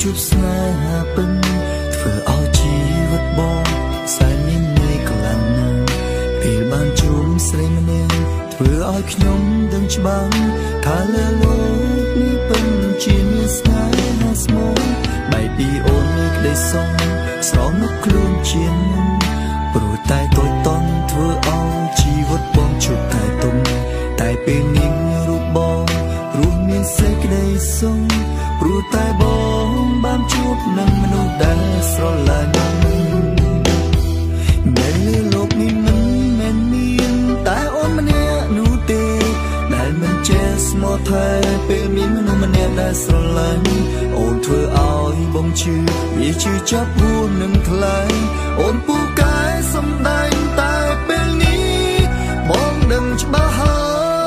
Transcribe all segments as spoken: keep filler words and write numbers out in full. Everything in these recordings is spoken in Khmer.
ជួបស្នេហាពេញធ្វើឲ្យជីវិតបងសែនមានន័យខ្លាំងណាស់ពេលបានជួបស្រីម្នាក់ធ្វើឲ្យខ្ញុំដឹងច្បាស់ថាលើលោកនេះពេញជាមានស្នេហាស្មោះបែបពីអូនមានក្តីសុខស្រងនឹកខ្លួនជាមុនព្រោះតែតូចតន់ធ្វើឲ្យជីវិតបងជួបតែទុំតែពេលនេះរូបបងរស់មានសេចក្តីសុខព្រោះតែបងបានជួបនឹងមនុស្សដែលស្រឡាញ់នៅលើលោកនេះមិនមែនមានតែអូនម្នាក់នោះទេដែលមិនចេះស្មោះថែពេលមានមនុស្សម្នាក់ដែលស្រឡាញ់អូនធ្វើឲ្យបងឈឺវាឈឺចាប់ហួសនឹងថ្លៃអូនពូកែសំដែងតែពេលនេះបងដឹងច្បាស់ហើយ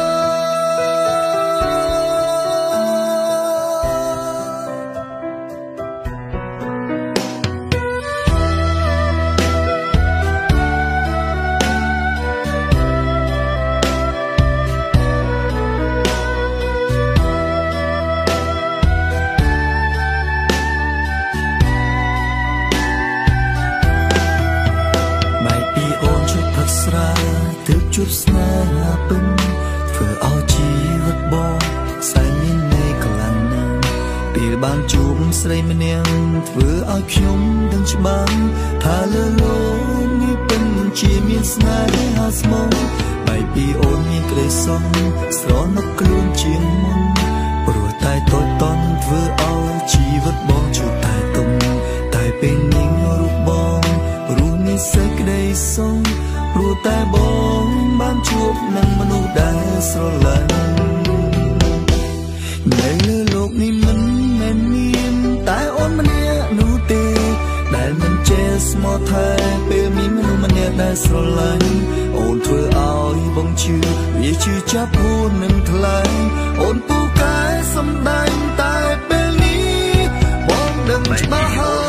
ទើបជួបស្នេហាពេញធ្វើឲ្យជីវិតបងសែនមានន័យខ្លាំងណាស់ពេលបានជួបស្រីម្នាក់ធ្វើឲ្យខ្ញុំដឹងច្បាស់ថាលើលោកនេះពេញជាមានស្នេហាស្មោះបែបពីអូនមានក្តីសុខស្រណុកខ្លួនជាងមុនព្រោះតែតូចតន់ធ្វើឲ្យជីវិតបងជួបតែទុំតែពេលនេះរូបបងរស់មានសេចក្តីសុខព្រោះតែបងបានជួបនឹងមនុស្សដែលស្រឡាញ់នៅលើលោកនេះមិនមែនមានតែអូនម្នាក់នោះទេដែលមិនចេះស្មោះថែពេលមានមនុស្សម្នាក់ដែលស្រឡាញ់អូនធ្វើឲ្យបងឈឺវាឈឺចាប់ហួសនឹងថ្លៃអូនពូកែសំដែងតែពេលនេះបងដឹងច្បាស់ហើយ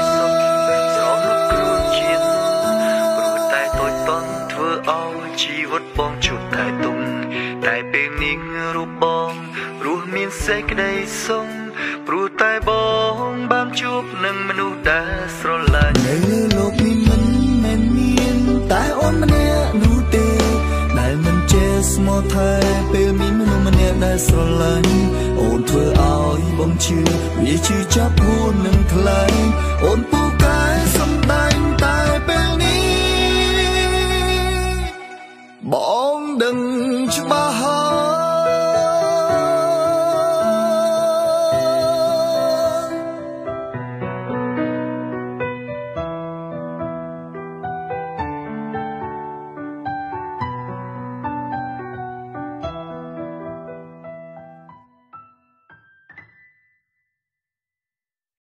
ជីវិតបងជួបតែទុំតែពេលនេះរូបបងរស់មានសេចក្តីសុខព្រោះតែបងបានជួបនឹងមនុស្សដែលស្រឡាញ់នៅលើលោកនេះមិនមែនមានតែអូនម្នាក់នោះទេដែលមិនចេះស្មោះថែពេលមានមនុស្សម្នាក់ដែលស្រឡាញ់អូនធ្វើឲ្យបងឈឺវាឈឺចាប់ហួសនឹងថ្លៃអូនពូកែសំដែងតែពេលនេះបងដឹងច្បាស់